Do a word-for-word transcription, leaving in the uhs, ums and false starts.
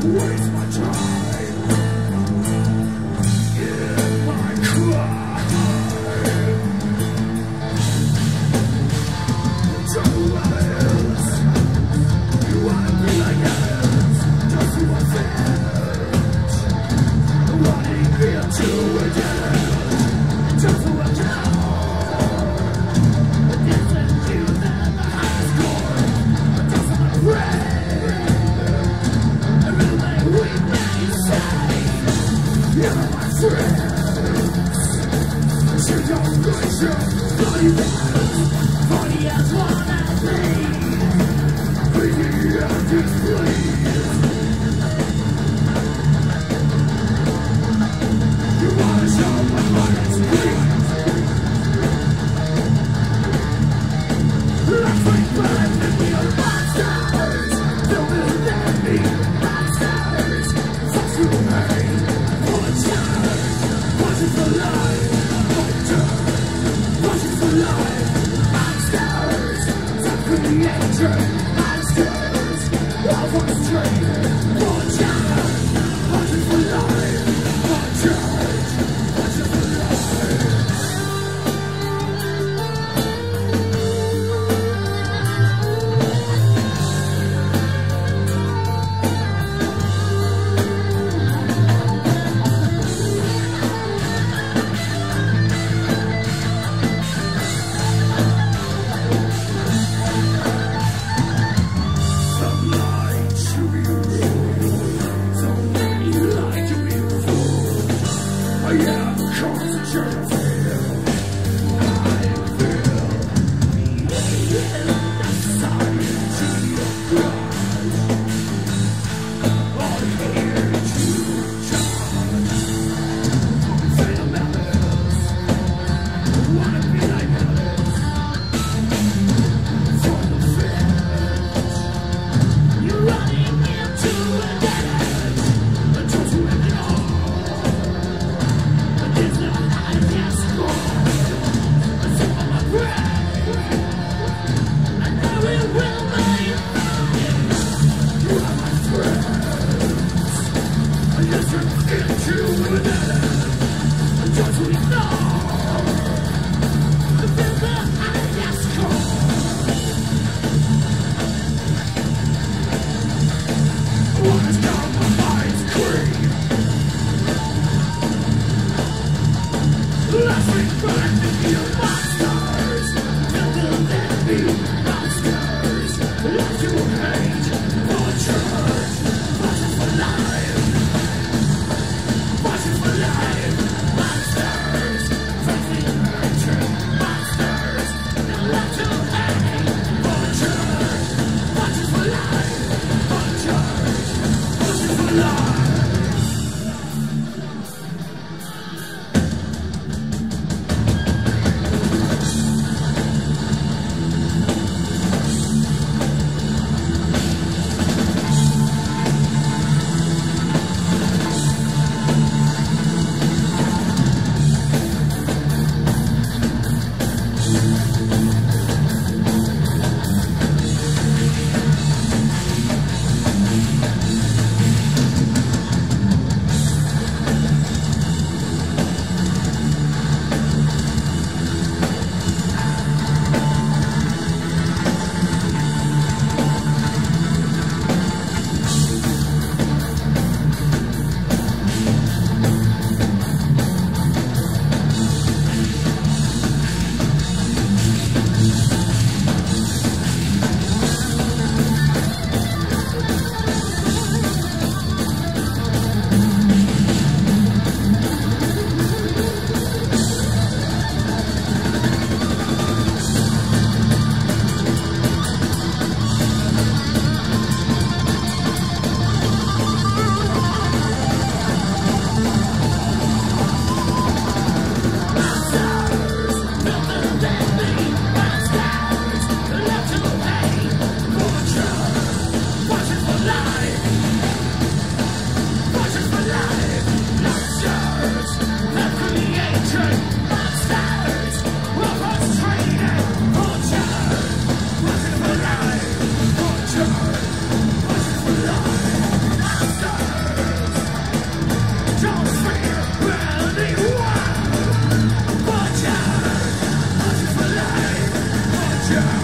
waste my time in my crime. Don't let it. You wanna be like us, just do one thing. Running into a dead end, just to let you know. You're my friends. You don't lose your body back. Funny as one at me. Please, just please. You wanna show my heart is free. Let's fight back and we are monsters. Don't believe me, monsters. Fuck you, man. Watching for life, watching for life, monsters, the creator, monsters, all from the street, watch out, watching for life, watch out, watching for life. Watch it for Yeah.